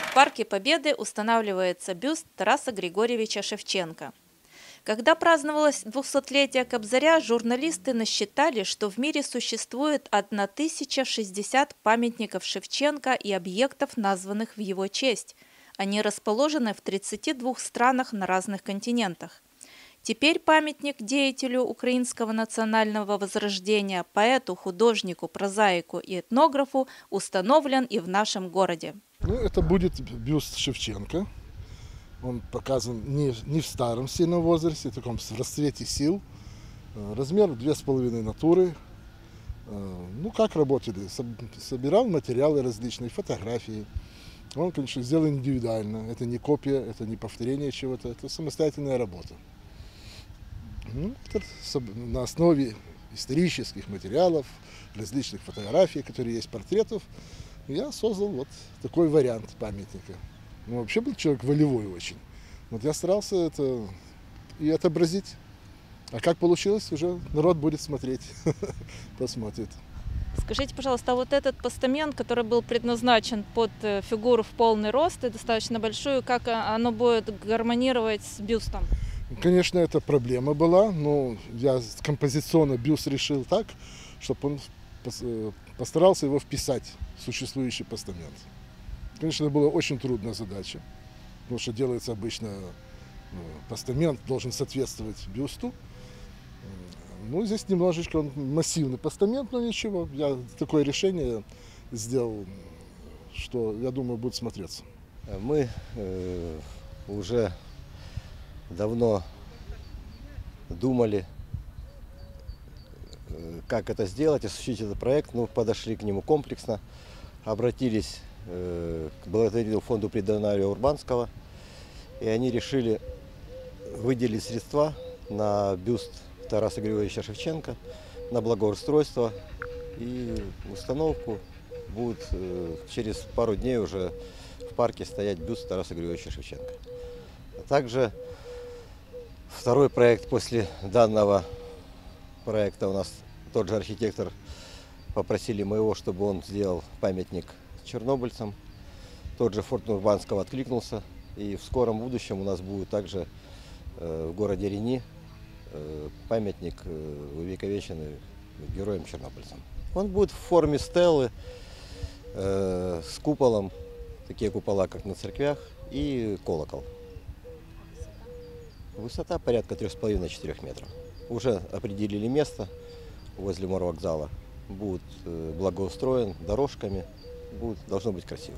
В Парке Победы устанавливается бюст Тараса Григорьевича Шевченко. Когда праздновалось 200-летие Кобзаря, журналисты насчитали, что в мире существует 1060 памятников Шевченко и объектов, названных в его честь. Они расположены в 32 странах на разных континентах. Теперь памятник деятелю украинского национального возрождения, поэту, художнику, прозаику и этнографу установлен и в нашем городе. Это будет бюст Шевченко. Он показан не в старом сильном возрасте, в таком расцвете сил. Размер 2,5 натуры. Как работали? Собирал материалы различные, фотографии. Он, конечно, сделан индивидуально. Это не копия, это не повторение чего-то, это самостоятельная работа. На основе исторических материалов, различных фотографий, которые есть, портретов, я создал вот такой вариант памятника. Вообще был человек волевой очень. Я старался это и отобразить. А как получилось, уже народ будет смотреть, посмотрит. Скажите, пожалуйста, а вот этот постамент, который был предназначен под фигуру в полный рост и достаточно большую, как оно будет гармонировать с бюстом? Конечно, это проблема была, но я композиционно бюст решил так, чтобы он постарался его вписать в существующий постамент. Конечно, это была очень трудная задача, потому что делается обычно постамент должен соответствовать бюсту. Здесь немножечко он массивный постамент, но ничего, я такое решение сделал, что, я думаю, будет смотреться. Мы уже давно думали, как это сделать, осуществить этот проект. Подошли к нему комплексно, обратились к благотворительному фонду Придонавия Урбанского, и они решили выделить средства на бюст Тараса Григорьевича Шевченко, на благоустройство и установку. Будет через пару дней уже в парке стоять бюст Тараса Григорьевича Шевченко. Также второй проект после данного проекта у нас тот же архитектор, попросили моего, чтобы он сделал памятник чернобыльцам. Тот же фонд Урбанского откликнулся, и в скором будущем у нас будет также в городе Рени памятник увековеченный героям-чернобыльцам. Он будет в форме стелы с куполом, такие купола, как на церквях, и колокол. Высота порядка 3,5–4 метров. Уже определили место возле морвокзала. Будет благоустроен дорожками, должно быть красиво.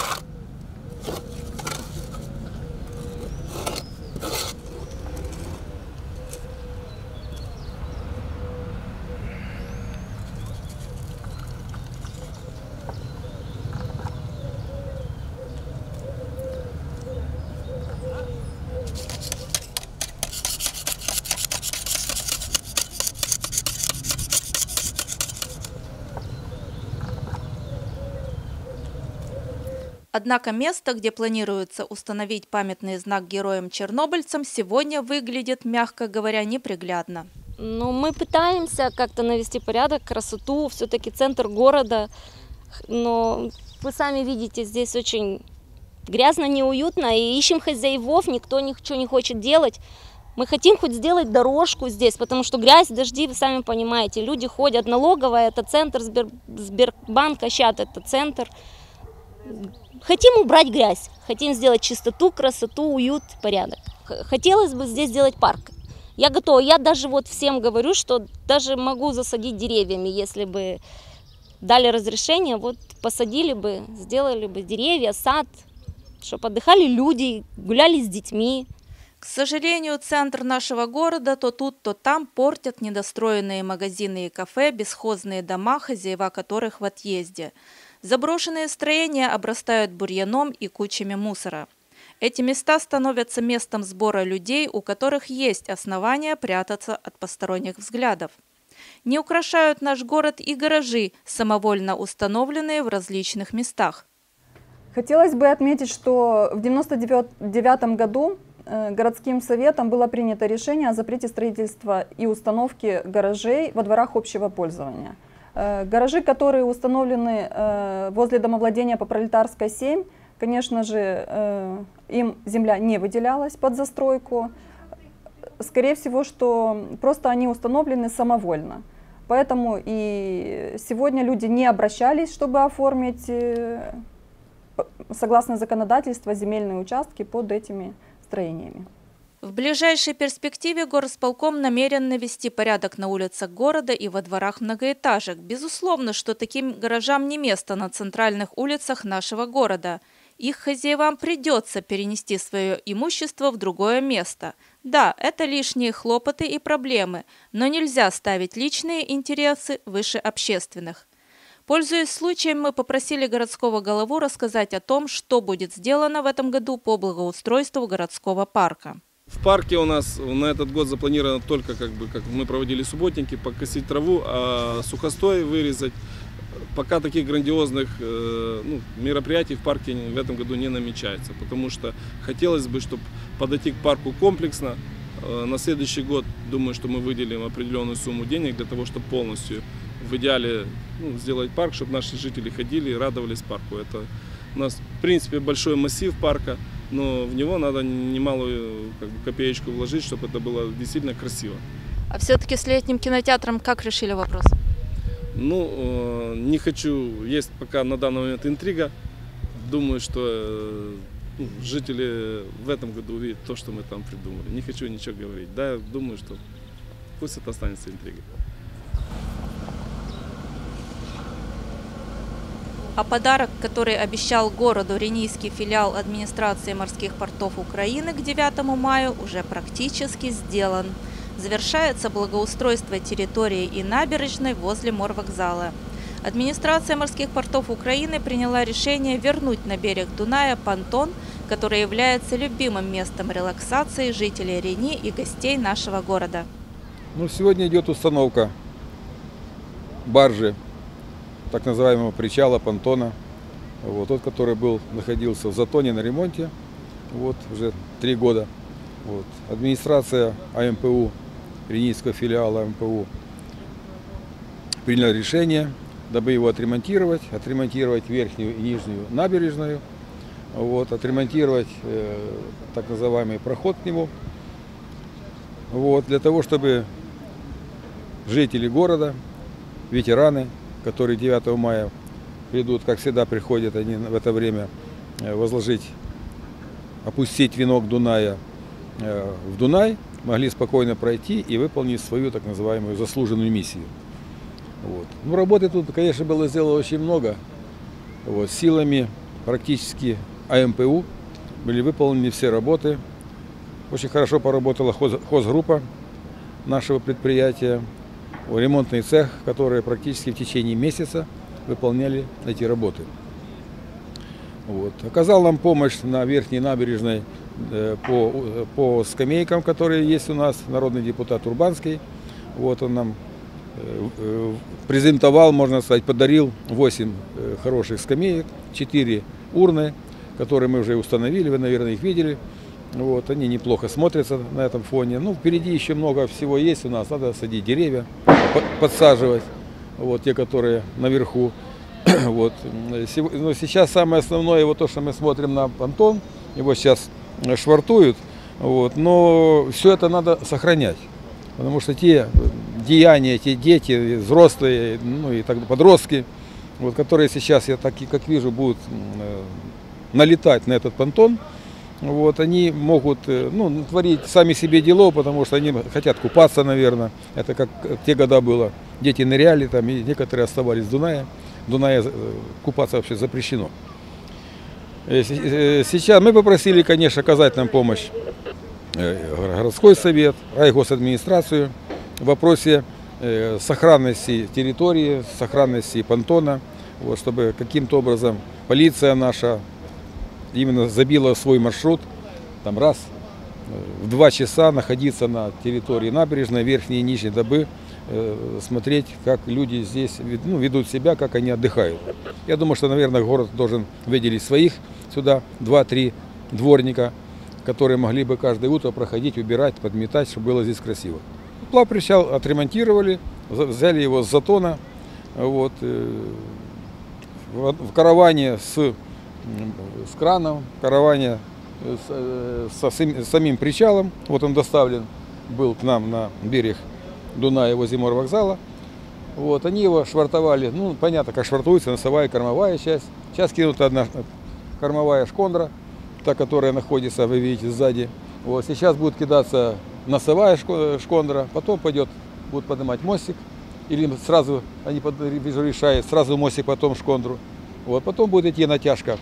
Однако место, где планируется установить памятный знак героям-чернобыльцам, сегодня выглядит, мягко говоря, неприглядно. Мы пытаемся как-то навести порядок, красоту, все-таки центр города, но вы сами видите, здесь очень грязно, неуютно, и ищем хозяевов, никто ничего не хочет делать. Мы хотим хоть сделать дорожку здесь, потому что грязь, дожди, вы сами понимаете, люди ходят, налоговая, это центр, Сбербанк, Ощад, это центр. Хотим убрать грязь, хотим сделать чистоту, красоту, уют, порядок. Хотелось бы здесь сделать парк. Я готова, я даже всем говорю, что даже могу засадить деревьями, если бы дали разрешение, посадили бы, сделали бы деревья, сад, чтобы отдыхали люди, гуляли с детьми. К сожалению, центр нашего города то тут, то там портят недостроенные магазины и кафе, бесхозные дома, хозяева которых в отъезде. Заброшенные строения обрастают бурьяном и кучами мусора. Эти места становятся местом сбора людей, у которых есть основания прятаться от посторонних взглядов. Не украшают наш город и гаражи, самовольно установленные в различных местах. Хотелось бы отметить, что в 1999 году городским советом было принято решение о запрете строительства и установки гаражей во дворах общего пользования. Гаражи, которые установлены возле домовладения по Пролетарской 7, Конечно же, им земля не выделялась под застройку. Скорее всего, что просто они установлены самовольно. Поэтому и сегодня люди не обращались, чтобы оформить, согласно законодательству, земельные участки под этими строениями. В ближайшей перспективе горосполком намерен навести порядок на улицах города и во дворах многоэтажек. Безусловно, что таким гаражам не место на центральных улицах нашего города. Их хозяевам придется перенести свое имущество в другое место. Да, это лишние хлопоты и проблемы, но нельзя ставить личные интересы выше общественных. Пользуясь случаем, мы попросили городского голову рассказать о том, что будет сделано в этом году по благоустройству городского парка. В парке у нас на этот год запланировано только, как мы проводили субботники, покосить траву, а сухостой вырезать. Пока таких грандиозных мероприятий в парке в этом году не намечается, потому что хотелось бы, чтобы подойти к парку комплексно. На следующий год, думаю, что мы выделим определенную сумму денег для того, чтобы полностью в идеале сделать парк, чтобы наши жители ходили и радовались парку. Это у нас, в принципе, большой массив парка, но в него надо немалую копеечку вложить, чтобы это было действительно красиво. А все-таки с летним кинотеатром как решили вопрос? Не хочу, есть пока на данный момент интрига. Думаю, что жители в этом году увидят то, что мы там придумали. Не хочу ничего говорить. Да, думаю, что пусть это останется интригой. А подарок, который обещал городу Ренийский филиал администрации морских портов Украины к 9 мая, уже практически сделан. Завершается благоустройство территории и набережной возле морвокзала. Администрация морских портов Украины приняла решение вернуть на берег Дуная понтон, который является любимым местом релаксации жителей Рени и гостей нашего города. Сегодня идет установка баржи, так называемого причала, понтона, тот, который находился в Затоне на ремонте уже 3 года. Администрация АМПУ, Ренийского филиала АМПУ, приняла решение, дабы его отремонтировать верхнюю и нижнюю набережную, отремонтировать так называемый проход к нему, для того, чтобы жители города, ветераны, которые 9 мая придут, как всегда приходят они в это время, опустить венок Дуная в Дунай, могли спокойно пройти и выполнить свою так называемую заслуженную миссию. Работы тут, конечно, было сделано очень много. Силами практически АМПУ были выполнены все работы. Очень хорошо поработала хозгруппа нашего предприятия, ремонтный цех, который практически в течение месяца выполняли эти работы. Оказал нам помощь на верхней набережной по скамейкам, которые есть у нас, народный депутат Урбанский. Он нам презентовал, можно сказать, подарил 8 хороших скамеек, 4 урны, которые мы уже установили, вы, наверное, их видели. Они неплохо смотрятся на этом фоне. Впереди еще много всего есть у нас, надо садить деревья, подсаживать, те, которые наверху. Но сейчас самое основное, то, что мы смотрим на понтон, его сейчас швартуют, но все это надо сохранять, потому что те деяния, те дети, взрослые, и подростки, которые сейчас, я так как вижу, будут налетать на этот понтон, они могут творить сами себе дело, потому что они хотят купаться, наверное. Это как те года было. Дети ныряли там, и некоторые оставались в Дунае. В Дунае купаться вообще запрещено. Сейчас мы попросили, конечно, оказать нам помощь городской совет, райгосадминистрацию в вопросе сохранности территории, сохранности понтона, чтобы каким-то образом полиция наша именно забила свой маршрут, в 2 часа находиться на территории набережной, верхней и нижней, дабы смотреть, как люди здесь ведут себя, как они отдыхают. Я думаю, что, наверное, город должен выделить своих сюда 2-3 дворника, которые могли бы каждое утро проходить, убирать, подметать, чтобы было здесь красиво. Плавпричал отремонтировали, взяли его с Затона. В караване с с краном, караване с самим причалом. Вот он доставлен был к нам на берег Дуная возле морвокзала. Вот, они его швартовали, ну, понятно, как швартуется носовая и кормовая часть. Сейчас кинута одна кормовая шкондра, та, которая находится, вы видите, сзади. Вот, сейчас будет кидаться носовая шкондра, потом будут поднимать мостик, или сразу, они решают, сразу мостик, потом шкондру. Вот, потом будет идти натяжка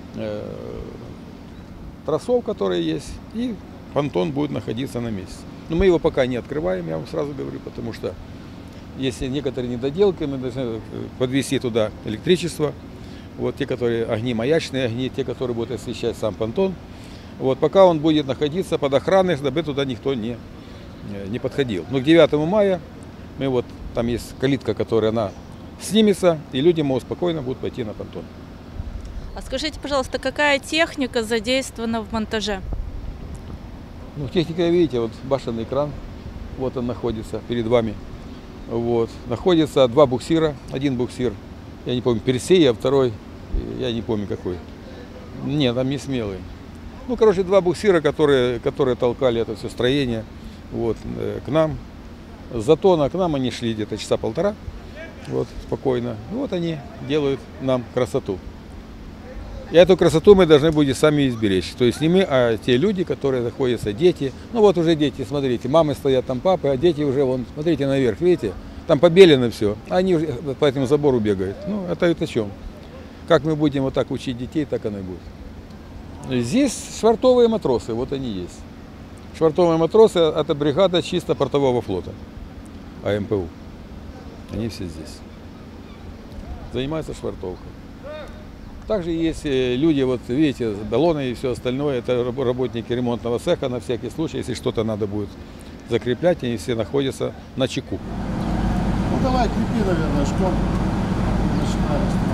тросов, которые есть, и понтон будет находиться на месте. Но мы его пока не открываем, я вам сразу говорю, потому что есть некоторые недоделки, мы должны подвести туда электричество, вот, те, которые огни, маячные огни, те, которые будут освещать сам понтон. Вот, пока он будет находиться под охраной, чтобы туда никто не подходил. Но к 9 мая мы вот, там есть калитка, которая она снимется, и люди могут спокойно будут пойти на понтон. А скажите, пожалуйста, какая техника задействована в монтаже? Ну, техника, видите, вот башенный кран, вот он находится перед вами. Вот. Находится 2 буксира, один буксир, я не помню, Персей, а второй, я не помню какой. Нет, там не смелый. Ну, короче, 2 буксира, которые толкали это все строение вот, к нам. С Затона к нам они шли где-то часа полтора, вот, спокойно. И вот они делают нам красоту. И эту красоту мы должны будем сами изберечь. То есть не мы, а те люди, которые находятся, дети. Ну вот уже дети, смотрите, мамы стоят там, папы, а дети уже, вон, смотрите наверх, видите, там побелено все. Они уже по этому забору бегают. Ну, это о чем? Как мы будем вот так учить детей, так оно и будет. Здесь швартовые матросы, вот они есть. Швартовые матросы – это бригада чисто портового флота, АМПУ. Они все здесь. Занимаются швартовкой. Также есть люди, вот видите, баллоны и все остальное, это работники ремонтного цеха на всякий случай, если что-то надо будет закреплять, они все находятся на чеку. Ну давай крепи, наверное, что начинаем.